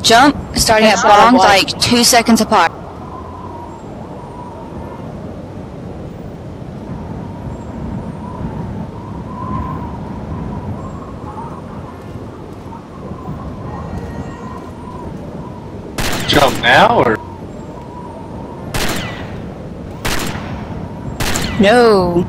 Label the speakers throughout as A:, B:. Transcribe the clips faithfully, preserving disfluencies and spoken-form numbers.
A: Jump, starting at
B: Headshot,
A: bongs,
B: what?
A: like two seconds apart.
C: Jump now or?
A: No.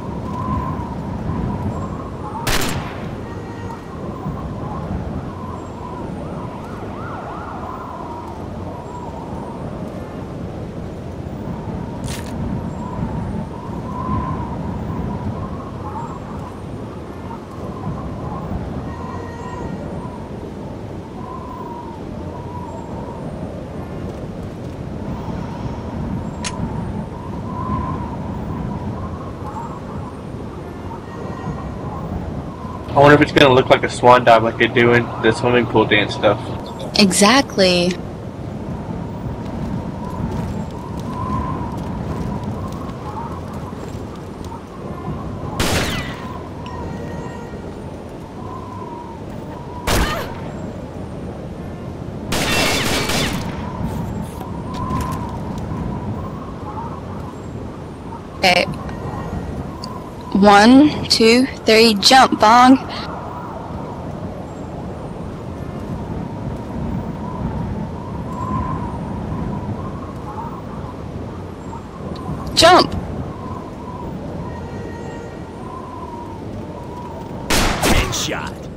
C: I wonder if it's gonna look like a swan dive like they do in the swimming pool dance stuff.
A: Exactly. Okay. One, two, three, jump, bong. Jump.
D: Headshot.